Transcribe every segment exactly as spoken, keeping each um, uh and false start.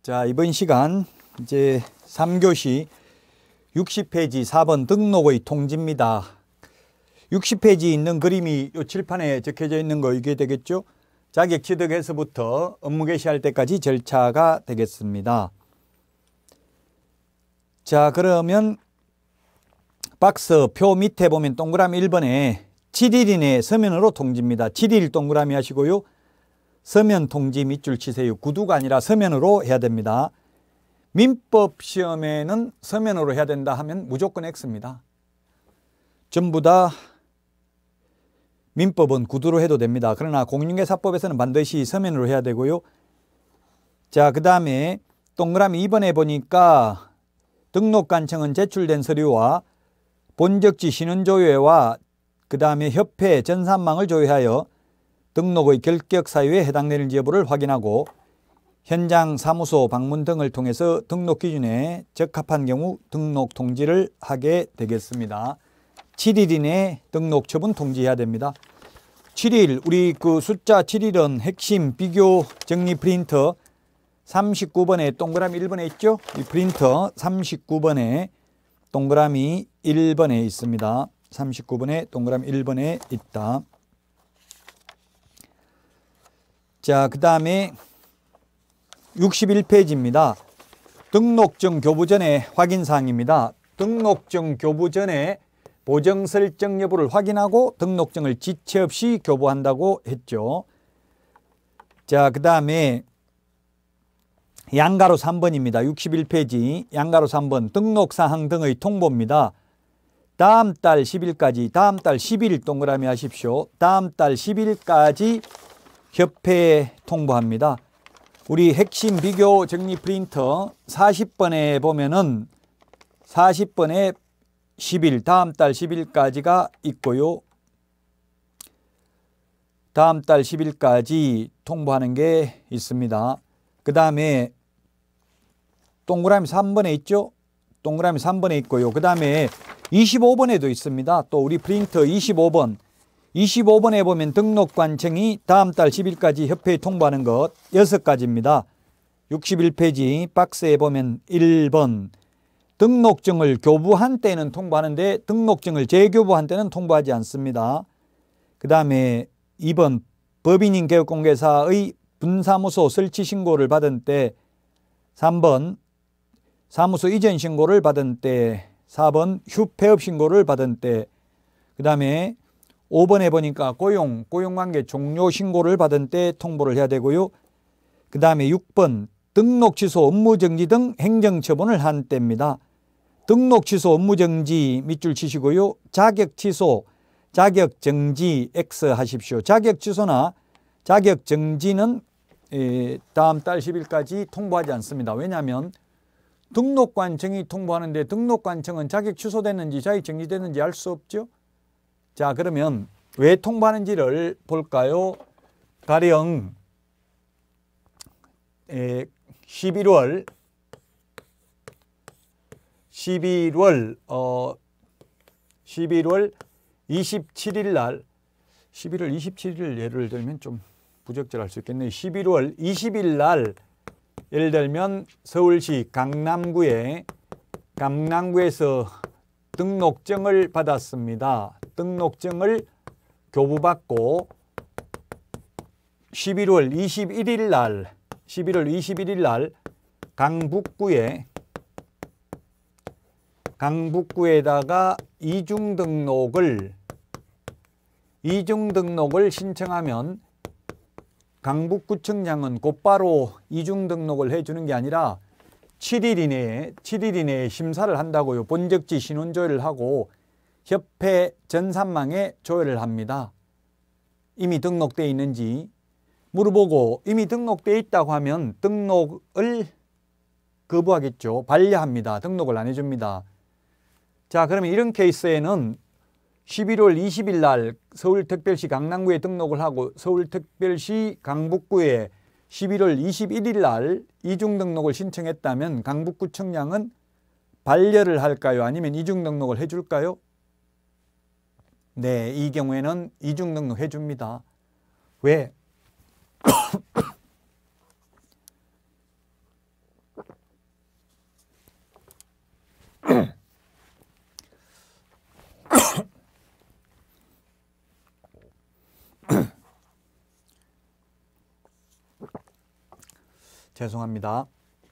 자, 이번 시간 이제 삼 교시 육십 페이지 사 번 등록의 통지입니다. 육십 페이지에 있는 그림이 이 칠판에 적혀져 있는 거 이게 되겠죠? 자격 취득에서부터 업무 개시할 때까지 절차가 되겠습니다. 자, 그러면 박스 표 밑에 보면 동그라미 일 번에 칠 일 이내 서면으로 통지입니다. 칠 일 동그라미 하시고요. 서면 통지 밑줄 치세요. 구두가 아니라 서면으로 해야 됩니다. 민법 시험에는 서면으로 해야 된다 하면 무조건 X입니다. 전부 다 민법은 구두로 해도 됩니다. 그러나 공인중개사법에서는 반드시 서면으로 해야 되고요. 자, 그 다음에 동그라미 이 번에 보니까 등록관청은 제출된 서류와 본적지 신원조회와 그 다음에 협회 전산망을 조회하여 등록의 결격 사유에 해당되는지 여부를 확인하고 현장 사무소 방문 등을 통해서 등록 기준에 적합한 경우 등록 통지를 하게 되겠습니다. 칠 일 이내 등록 처분 통지해야 됩니다. 칠 일, 우리 그 숫자 칠 일은 핵심 비교 정리 프린터 삼십구 번에 동그라미 일 번에 있죠? 이 프린터 삼십구 번에 동그라미 일 번에 있습니다. 삼십구 번에 동그라미 일 번에 있다. 자, 그 다음에 육십일 페이지입니다. 등록증 교부 전에 확인사항입니다. 등록증 교부 전에 보정 설정 여부를 확인하고 등록증을 지체 없이 교부한다고 했죠. 자, 그 다음에 양가로 삼 번입니다. 육십일 페이지 양가로 삼 번 등록사항 등의 통보입니다. 다음 달 십 일까지, 다음 달 십 일 동그라미 하십시오. 다음 달 십 일까지 협회에 통보합니다. 우리 핵심 비교 정리 프린터 사십 번에 보면은 사십 번에 십 일, 다음 달 십 일까지가 있고요. 다음 달 십 일까지 통보하는 게 있습니다. 그 다음에 동그라미 삼 번에 있죠? 동그라미 삼 번에 있고요. 그 다음에 이십오 번에도 있습니다. 또 우리 프린터 이십오 번. 이십오 번에 보면 등록관청이 다음 달 십 일까지 협회에 통보하는 것 여섯 가지입니다. 육십일 페이지 박스에 보면 일 번 등록증을 교부한 때는 통보하는데 등록증을 재교부한 때는 통보하지 않습니다. 그 다음에 이 번 법인인 개업공개사의 분사무소 설치 신고를 받은 때, 삼 번 사무소 이전 신고를 받은 때, 사 번 휴폐업 신고를 받은 때, 그 다음에 오 번에 보니까 고용, 고용관계 종료 신고를 받은 때 통보를 해야 되고요. 그 다음에 육 번 등록 취소, 업무 정지 등 행정처분을 한 때입니다. 등록 취소, 업무 정지 밑줄 치시고요. 자격 취소, 자격 정지 X 하십시오. 자격 취소나 자격 정지는 다음 달 십 일까지 통보하지 않습니다. 왜냐하면 등록관청이 통보하는데 등록관청은 자격 취소됐는지 자격 정지됐는지 알 수 없죠. 자, 그러면 왜 통보하는지를 볼까요? 가령 십일월 십일월 어 십일월 이십칠 일 날 십일월 이십칠 일 예를 들면 좀 부적절할 수 있겠네요. 십일월 이십 일 날 예를 들면 서울시 강남구에 강남구에서 등록증을 받았습니다. 등록증을 교부받고 십일월 이십일 일 날 십일월 이십일 일 날 강북구에 강북구에다가 이중 등록을 이중 등록을 신청하면 강북구청장은 곧바로 이중 등록을 해주는 게 아니라 칠 일 이내에 칠 일 이내에 심사를 한다고요. 본적지 신원 조회를 하고 협회 전산망에 조회를 합니다. 이미 등록되어 있는지 물어보고 이미 등록되어 있다고 하면 등록을 거부하겠죠. 반려합니다. 등록을 안 해줍니다. 자, 그러면 이런 케이스에는 십일월 이십 일 날 서울특별시 강남구에 등록을 하고 서울특별시 강북구에 십일월 이십일 일 날 이중 등록을 신청했다면 강북구청장은 반려를 할까요? 아니면 이중 등록을 해줄까요? 네, 이 경우에는 이중 등록 해줍니다. 왜? 죄송합니다.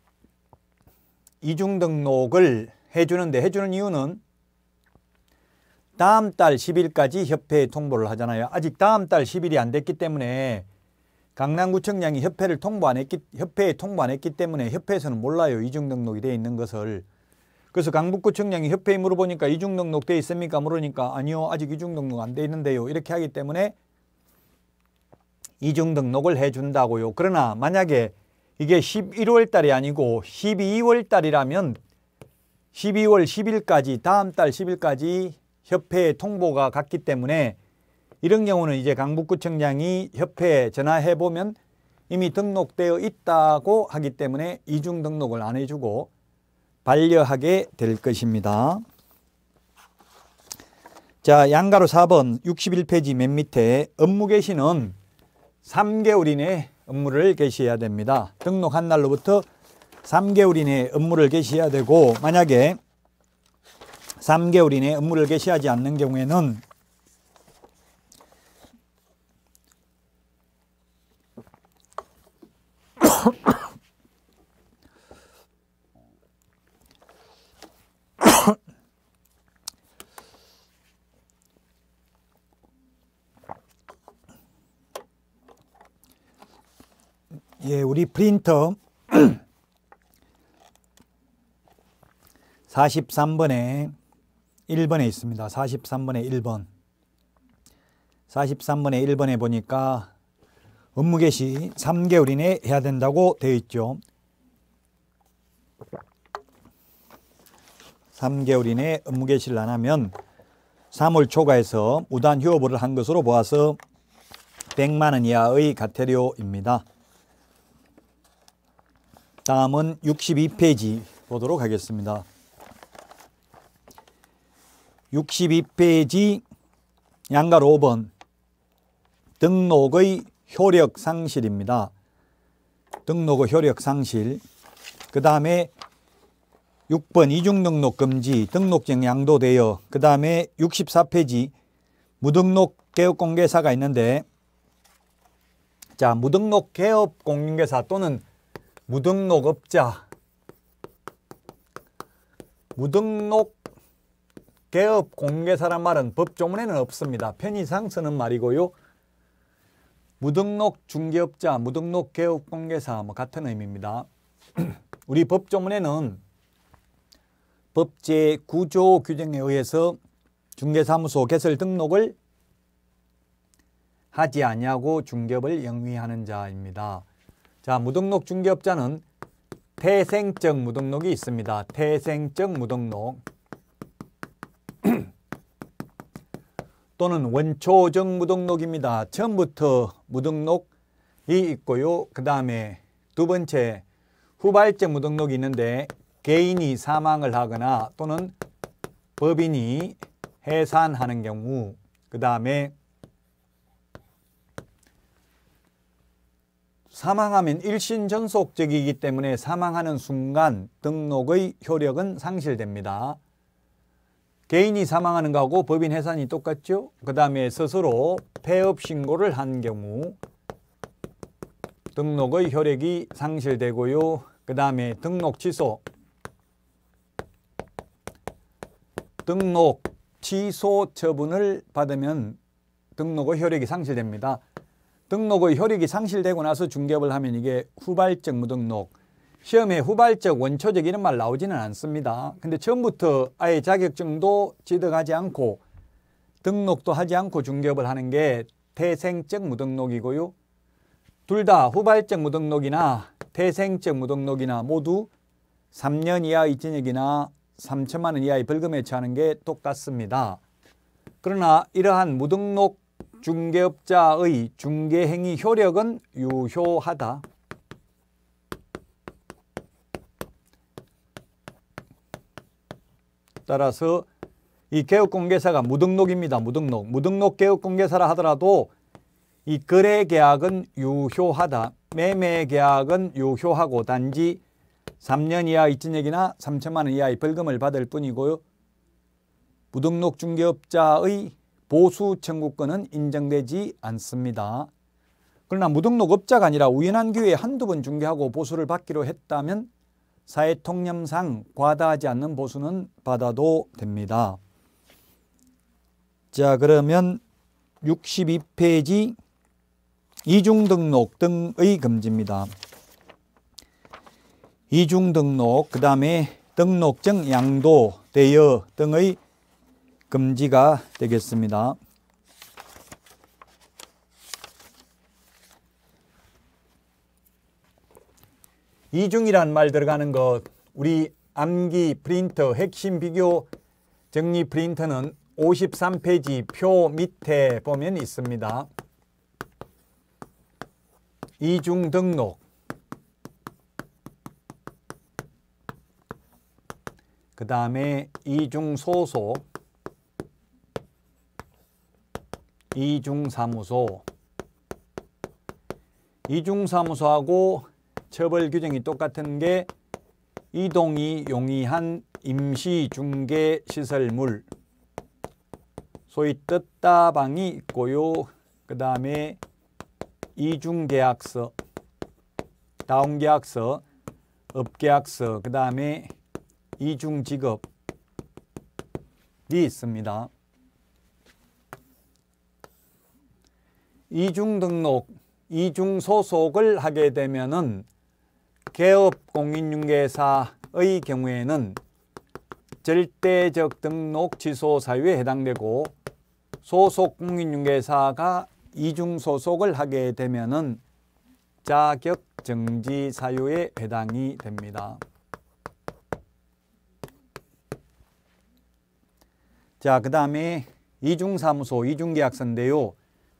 이중 등록을 해주는데 해주는 이유는 다음 달 십 일까지 협회에 통보를 하잖아요. 아직 다음 달 십 일이 안 됐기 때문에 강남구청장이 협회를 통보 안 했기, 협회에 통보 안 했기 때문에 협회에서는 몰라요. 이중 등록이 되어 있는 것을. 그래서 강북구청장이 협회에 물어보니까 이중 등록 되어 있습니까? 물으니까 아니요. 아직 이중 등록 안 되어 있는데요. 이렇게 하기 때문에 이중 등록을 해준다고요. 그러나 만약에 이게 십일월 달이 아니고 십이월 달이라면 십이월 십 일까지 다음 달 십 일까지 협회에 통보가 갔기 때문에 이런 경우는 이제 강북구청장이 협회에 전화해 보면 이미 등록되어 있다고 하기 때문에 이중 등록을 안 해주고 반려하게 될 것입니다. 자, 양가로 사 번 육십일 페이지 맨 밑에 업무 개시는 삼 개월 이내 업무를 개시해야 됩니다. 등록한 날로부터 삼 개월 이내 업무를 개시해야 되고 만약에 삼 개월 이내 업무를 개시하지 않는 경우에는 예, 우리 프린터 사십삼 번에 일 번에 있습니다. 사십삼 번에 일 번. 사십삼 번에 일 번에 보니까 업무 개시 삼 개월 이내에 해야 된다고 되어 있죠. 삼 개월 이내에 업무 개시를 안 하면 삼월 초과해서 무단 휴업을 한 것으로 보아서 백만 원 이하의 과태료입니다. 다음은 육십이 페이지 보도록 하겠습니다. 육십이 페이지 양가로 오 번 등록의 효력 상실입니다. 등록의 효력 상실. 그 다음에 육 번 이중 등록 금지 등록증 양도되어. 그 다음에 육십사 페이지 무등록 개업 공개사가 있는데 자 무등록 개업 공개사 또는 무등록업자 무등록 개업 공개사란 말은 법조문에는 없습니다. 편의상 쓰는 말이고요. 무등록 중개업자, 무등록 개업 공개사 뭐 같은 의미입니다. 우리 법조문에는 법제 구조 규정에 의해서 중개사무소 개설 등록을 하지 아니하고 중개업을 영위하는 자입니다. 자, 무등록 중개업자는 태생적 무등록이 있습니다. 태생적 무등록 또는 원초적 무등록입니다. 처음부터 무등록이 있고요. 그 다음에 두 번째 후발적 무등록이 있는데 개인이 사망을 하거나 또는 법인이 해산하는 경우 그 다음에 사망하면 일신전속적이기 때문에 사망하는 순간 등록의 효력은 상실됩니다. 개인이 사망하는 거하고 법인 해산이 똑같죠. 그 다음에 스스로 폐업 신고를 한 경우 등록의 효력이 상실되고요. 그 다음에 등록 취소 등록 취소 처분을 받으면 등록의 효력이 상실됩니다. 등록의 효력이 상실되고 나서 중개업을 하면 이게 후발적 무등록. 시험에 후발적, 원초적 이런 말 나오지는 않습니다. 근데 처음부터 아예 자격증도 취득하지 않고 등록도 하지 않고 중개업을 하는 게 태생적 무등록이고요. 둘 다 후발적 무등록이나 태생적 무등록이나 모두 삼 년 이하의 징역이나 삼천만 원 이하의 벌금에 처하는 게 똑같습니다. 그러나 이러한 무등록 중개업자의 중개행위 효력은 유효하다. 따라서 이 개업공개사가 무등록입니다. 무등록. 무등록 개업공개사라 하더라도 이 거래계약은 유효하다. 매매계약은 유효하고 단지 삼 년 이하의 징역이나 삼천만 원 이하의 벌금을 받을 뿐이고요. 무등록 중개업자의 보수 청구권은 인정되지 않습니다. 그러나 무등록업자가 아니라 우연한 기회에 한두 번 중개하고 보수를 받기로 했다면 사회통념상 과다하지 않는 보수는 받아도 됩니다. 자, 그러면 육십이 페이지 이중등록 등의 금지입니다. 이중등록, 그 다음에 등록증, 양도, 대여 등의 금지가 되겠습니다. 이중이란 말 들어가는 것, 우리 암기 프린터 핵심 비교 정리 프린터는 오십삼 페이지 표 밑에 보면 있습니다. 이중 등록, 그 다음에 이중 소속, 이중 사무소, 이중 사무소하고 처벌 규정이 똑같은 게 이동이 용이한 임시중개시설물, 소위 뜻다방이 있고요. 그 다음에 이중계약서, 다운계약서, 업계약서, 그 다음에 이중직업이 있습니다. 이중등록, 이중소속을 하게 되면은 개업공인중개사의 경우에는 절대적 등록 취소 사유에 해당되고, 소속 공인중개사가 이중소속을 하게 되면은 자격 정지 사유에 해당이 됩니다. 자, 그 다음에 이중사무소, 이중계약서인데요.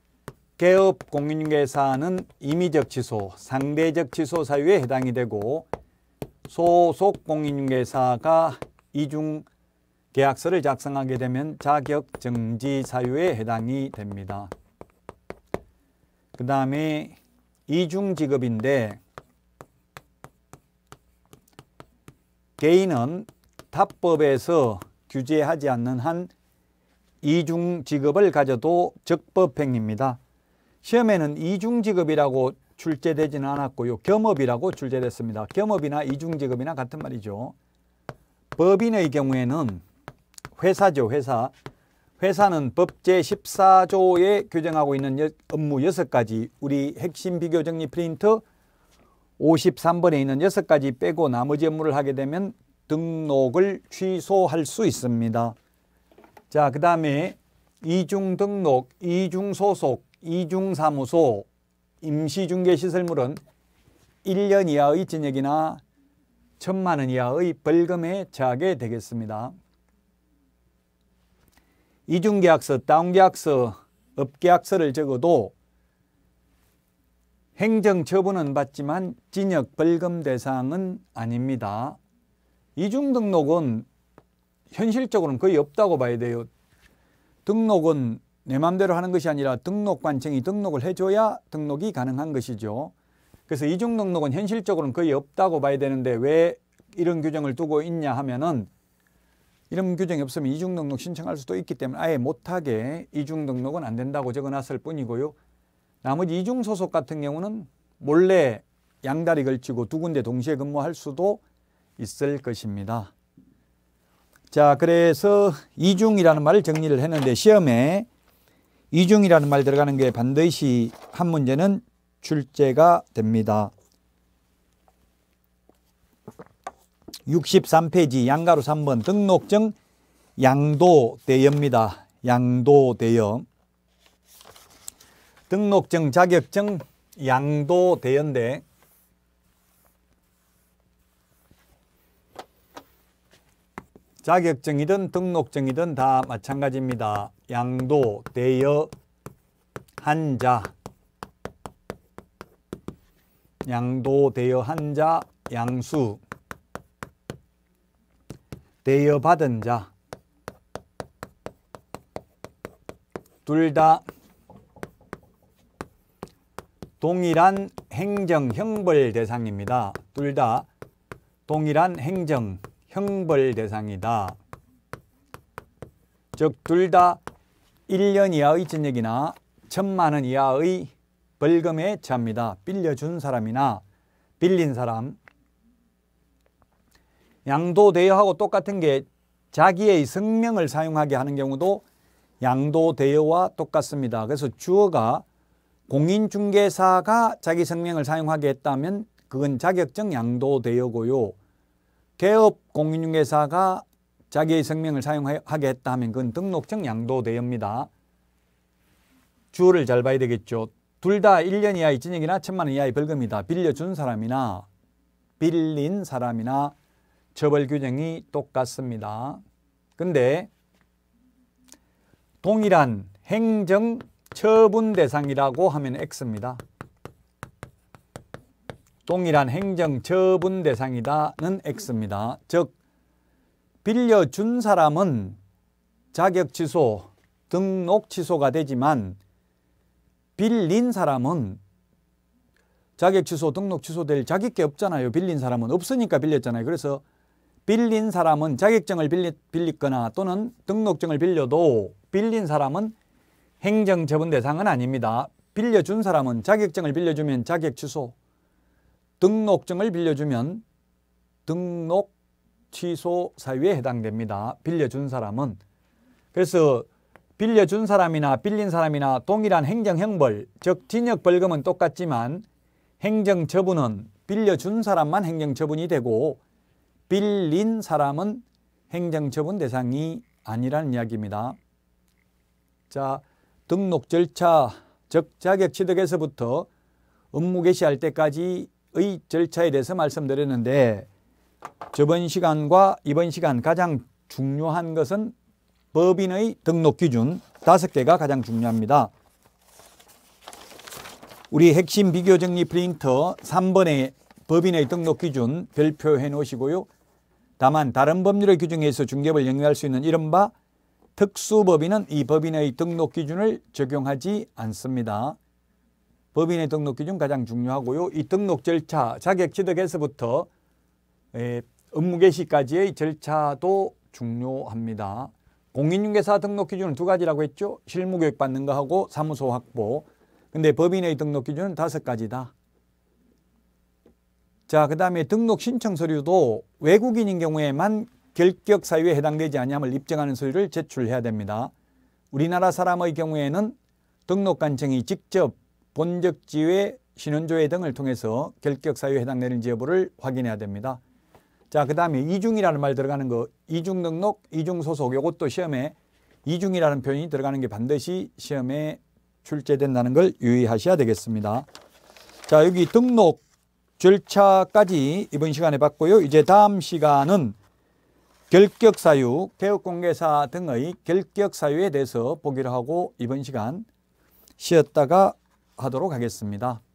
개업공인중개사는 임의적 취소, 상대적 취소 사유에 해당이 되고, 소속 공인중개사가 이중계약서를 작성하게 되면 자격 정지 사유에 해당이 됩니다. 그 다음에 이중직업인데, 개인은 타법에서 규제하지 않는 한 이중직업을 가져도 적법행위입니다. 시험에는 이중직업이라고 출제되지는 않았고요. 겸업이라고 출제됐습니다. 겸업이나 이중직업이나 같은 말이죠. 법인의 경우에는 회사죠, 회사. 회사는 법 제십사 조에 규정하고 있는 업무 여섯 가지, 우리 핵심 비교 정리 프린트 오십삼 번에 있는 여섯 가지 빼고 나머지 업무를 하게 되면 등록을 취소할 수 있습니다. 자, 그 다음에 이중등록, 이중소속, 이중사무소, 임시중개시설물은 일 년 이하의 징역이나 천만 원 이하의 벌금에 처하게 되겠습니다. 이중계약서, 다운계약서, 업계약서를 적어도 행정처분은 받지만 징역, 벌금 대상은 아닙니다. 이중등록은 현실적으로는 거의 없다고 봐야 돼요. 등록은 내 맘대로 하는 것이 아니라 등록관청이 등록을 해줘야 등록이 가능한 것이죠. 그래서 이중등록은 현실적으로는 거의 없다고 봐야 되는데 왜 이런 규정을 두고 있냐 하면은, 이런 규정이 없으면 이중등록 신청할 수도 있기 때문에 아예 못하게 이중등록은 안 된다고 적어놨을 뿐이고요. 나머지 이중소속 같은 경우는 몰래 양다리 걸치고 두 군데 동시에 근무할 수도 있을 것입니다. 자, 그래서 이중이라는 말을 정리를 했는데, 시험에 이중이라는 말 들어가는 게 반드시 한 문제는 출제가 됩니다. 육십삼 페이지 양가로 삼 번 등록증 양도대여입니다. 양도대여. 등록증, 자격증, 양도대여인데, 자격증이든 등록증이든 다 마찬가지입니다. 양도, 대여, 한자, 양도, 대여, 한자, 양수, 대여받은 자, 둘 다 동일한 행정 형벌 대상입니다. 둘 다 동일한 행정 형벌 대상이다. 즉 둘 다 일 년 이하의 징역이나 천만 원 이하의 벌금에 처합니다. 빌려준 사람이나 빌린 사람. 양도대여하고 똑같은 게 자기의 성명을 사용하게 하는 경우도 양도대여와 똑같습니다. 그래서 주어가 공인중개사가 자기 성명을 사용하게 했다면 그건 자격증 양도대여고요. 개업 공인중개사가 자기의 성명을 사용하게 했다 하면 그건 등록증 양도대여입니다. 주어를 잘 봐야 되겠죠. 둘 다 일 년 이하의 징역이나 천만 원 이하의 벌금이다. 빌려준 사람이나 빌린 사람이나 처벌 규정이 똑같습니다. 근데 동일한 행정 처분 대상이라고 하면 X입니다. 동일한 행정 처분 대상이다는 X입니다. 즉 빌려준 사람은 자격 취소, 등록 취소가 되지만 빌린 사람은 자격 취소, 등록 취소될 자격이 없잖아요. 빌린 사람은 없으니까 빌렸잖아요. 그래서 빌린 사람은 자격증을 빌리, 빌리거나 또는 등록증을 빌려도 빌린 사람은 행정처분 대상은 아닙니다. 빌려준 사람은 자격증을 빌려주면 자격 취소, 등록증을 빌려주면 등록 취소 사유에 해당됩니다. 빌려준 사람은. 그래서 빌려준 사람이나 빌린 사람이나 동일한 행정형벌, 즉 징역벌금은 똑같지만 행정처분은 빌려준 사람만 행정처분이 되고 빌린 사람은 행정처분 대상이 아니라는 이야기입니다. 자, 등록 절차, 즉 자격 취득에서부터 업무 개시할 때까지의 절차에 대해서 말씀드렸는데 저번 시간과 이번 시간 가장 중요한 것은 법인의 등록 기준 다섯 개가 가장 중요합니다. 우리 핵심 비교 정리 프린터 삼 번에 법인의 등록 기준 별표해 놓으시고요. 다만 다른 법률의 규정에서 중개업을 영위할 수 있는 이른바 특수법인은 이 법인의 등록 기준을 적용하지 않습니다. 법인의 등록 기준 가장 중요하고요. 이 등록 절차, 자격 취득에서부터 업무 개시까지의 절차도 중요합니다. 공인중개사 등록 기준은 두 가지라고 했죠. 실무교육 받는 거하고 사무소 확보. 근데 법인의 등록 기준은 다섯 가지다. 자, 그 다음에 등록 신청 서류도 외국인인 경우에만 결격 사유에 해당되지 아니함을 입증하는 서류를 제출해야 됩니다. 우리나라 사람의 경우에는 등록관청이 직접 본적지회, 신원조회 등을 통해서 결격 사유에 해당되는지 여부를 확인해야 됩니다. 자, 그 다음에 이중이라는 말 들어가는 거, 이중등록, 이중소속, 이것도 시험에 이중이라는 표현이 들어가는 게 반드시 시험에 출제된다는 걸 유의하셔야 되겠습니다. 자, 여기 등록 절차까지 이번 시간에 봤고요. 이제 다음 시간은 결격사유, 개업공개사 등의 결격사유에 대해서 보기로 하고 이번 시간 쉬었다가 하도록 하겠습니다.